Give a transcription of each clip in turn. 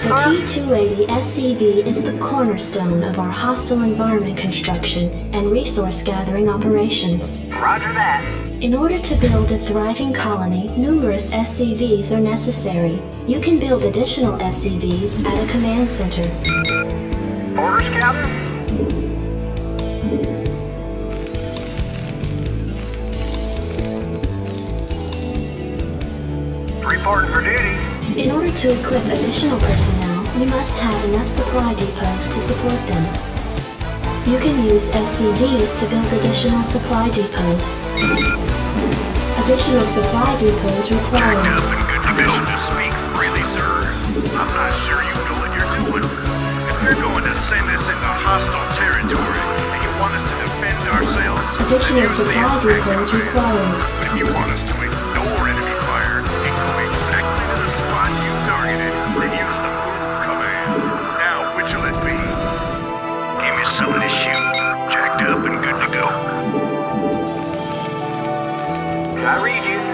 The T-280 SCV is the cornerstone of our hostile environment construction and resource gathering operations. Roger that. In order to build a thriving colony, numerous SCVs are necessary. You can build additional SCVs at a command center. Orders, Captain? Reporting for duty. In order to equip additional personnel, you must have enough supply depots to support them. You can use SCVs to build additional supply depots. Additional supply depots required. Jacked up and good permission to speak freely, sir. I'm not sure you know what you're doing. If you're going to send us into hostile territory and you want us to defend ourselves, Additional then use the supply attack depots command. required. But if you want us to ignore enemy fire and go exactly to the spot you targeted, then use the move command. Now, which'll it be? Give me something to shoot. Jacked up and good to go. I read you.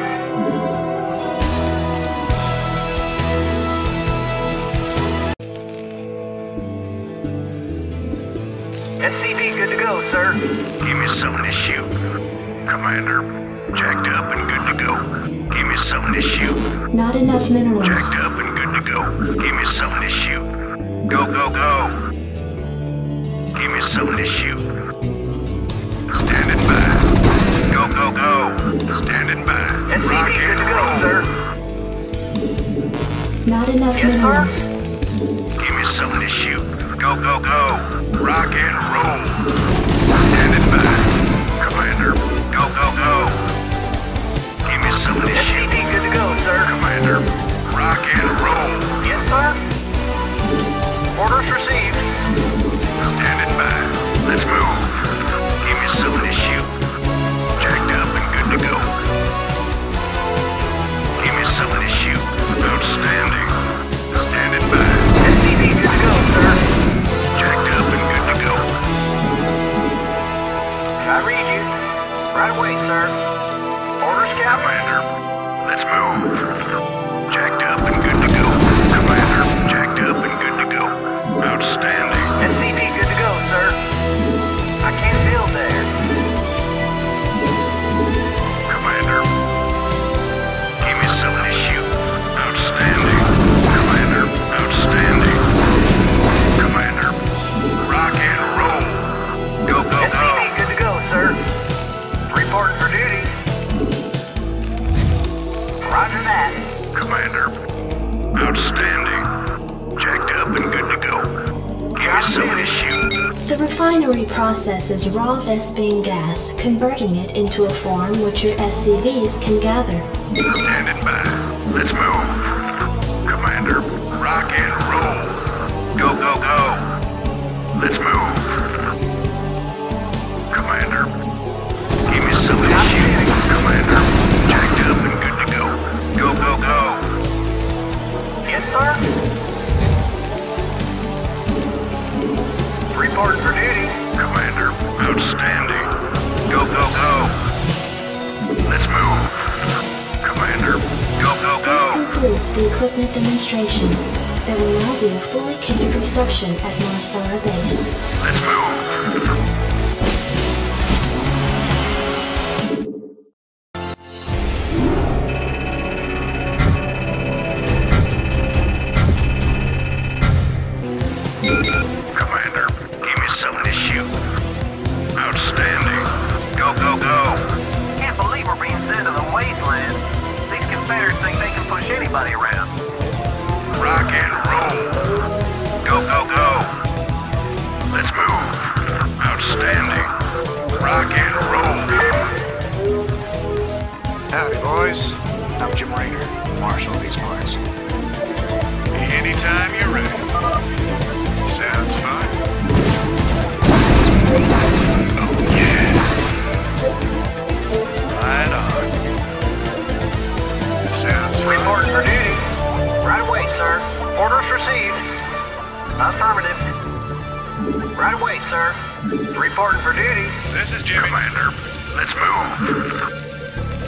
SCV good to go, sir. Give me something to shoot. Commander, jacked up and good to go. Give me something to shoot. Not enough minerals. Jacked up and good to go. Give me something to shoot. Go, go, go. Give me something to shoot. Standing by. Go, go, go. Standing by. SCV Rock good and to go, roll. sir. Not enough Yes, sir. minerals. Give me something to shoot. Go, go, go. Rock and roll. Standing by. Commander, go, go, go. Give me something to shoot. SCV good to go, sir. Commander, rock and roll. Yes, sir. Orders received. Standing by. Let's move. Give me something to shoot. Jacked up and good to go. Give me something to shoot. Outstanding. Standing by. SCV good to go, sir. Jacked up and good to go. I read you. Right away, sir. Orders, Captain. Commander, let's move. Jacked up and good to go. Commander, jacked up and good to go. Outstanding. SCV good to go, sir. I can't build there. Commander, give me something to shoot. Outstanding. Commander, outstanding. Commander, rock and roll. Go, go, go. SCV good to go, sir. Reporting for duty. Roger that. Commander, outstanding. Jacked up and good to go. Give me something to shoot. The refinery processes raw Vespene gas, converting it into a form which your SCVs can gather. Standing by. Let's move. Commander, rock and roll. Go, go, go. Let's move. Commander, give me something to shoot. Commander, jacked up and good to go. Go, go, go. Yes, sir. Reporting for duty. Commander, outstanding. Go, go, go. Let's move. Commander, go, go, This go. concludes the equipment demonstration. There will now be a fully catered reception at Marsara Base. Let's move. Commander, give me something to shoot. Outstanding. Go, go, go. Can't believe we're being sent to the wasteland. These Confederates think they can push anybody around. Rock and roll. Go, go, go. Let's move. Outstanding. Rock and roll. Howdy, boys. I'm Jim Raynor, Marshal of these parts. Anytime you're ready. Sounds fun. Oh, yeah. Right on. Sounds fun. Reporting for duty. Right away, sir. Orders received. Affirmative. Right away, sir. Reporting for duty. This is Jimmy. Commander, let's move.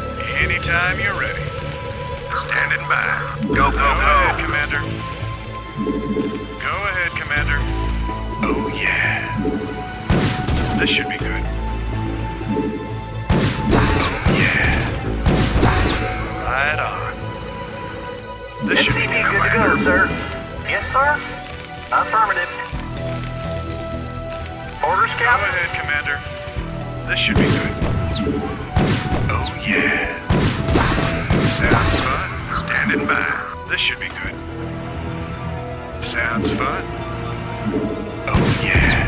Anytime you're ready. Standing by. Go, go, go. Commander. Go ahead, Commander. Oh, yeah. This should be good. Oh, yeah. Right on. This should be SCV good, good to go, Commander. sir. Yes, sir. Affirmative. Orders, Go Captain. ahead, Commander. This should be good. Oh, yeah. Sounds fun. Standing by. This should be good. Sounds fun. Oh, yeah.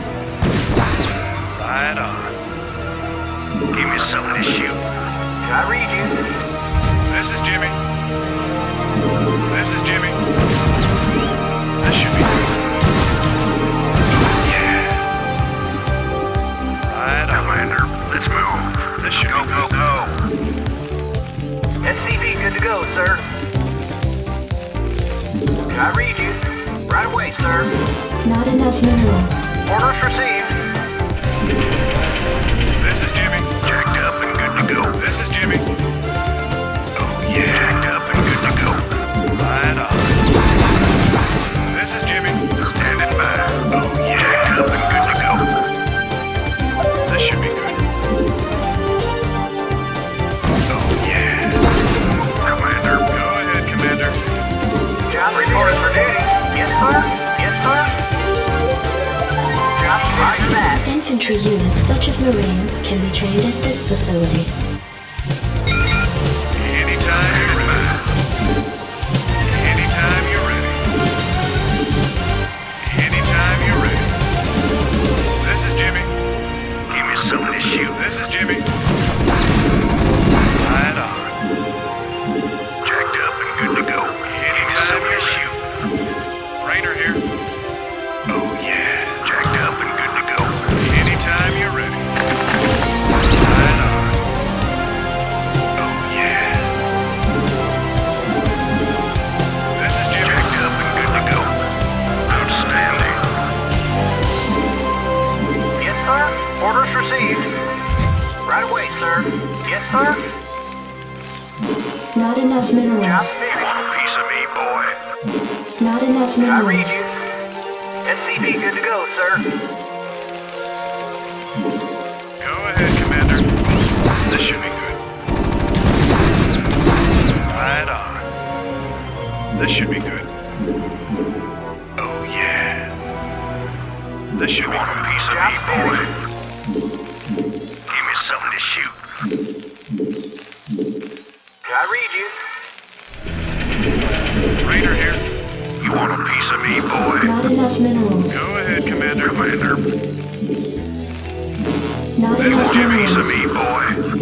Right on. Give me something to shoot. I read you. This is Jimmy. This is Jimmy. This should be good. Oh, yeah. Right on. Commander, let's move. This should be good. Go. SCV good to go, sir. I read you. Right away, sir. Not enough minerals. Orders received. This is Jimmy. Jacked up and good to go. This is Jimmy. Oh, yeah. Jacked up and good to go. Right on. This is Jimmy. Standing by. Oh, yeah. Jacked up and good to go. This should be good. Oh, yeah. Commander. Go ahead, Commander. Job reported for duty. Yes, sir. Yes, sir. Job right that. Infantry units such as Marines can be trained at this facility. Anytime you're ready. Anytime you're ready. Anytime you're ready. This is Jimmy. Give me something to shoot. This is Jimmy. Right on. Jacked up and good to go. Anytime you shoot. Rainer here. Oh yeah. Jacked up and good to go. Anytime you're ready. Right on. Oh yeah. This is Jimmy. Jacked up and good to go. Outstanding. Yes, sir. Orders received. Right away, sir. Yes, sir. Not enough Job minerals. finished. Piece of me, boy. Not enough I read minerals. you. SCV good to go, sir. Go ahead, Commander. This should be good. Right on. This should be good. Oh, yeah. This should be good. Piece of Job me, boy. Give me something to shoot. I read you. Rainer here. You want a piece of me, boy? Not enough minerals. Go ahead, Commander. Commander. Not This is enough Jimmy. Piece of minerals. me, boy.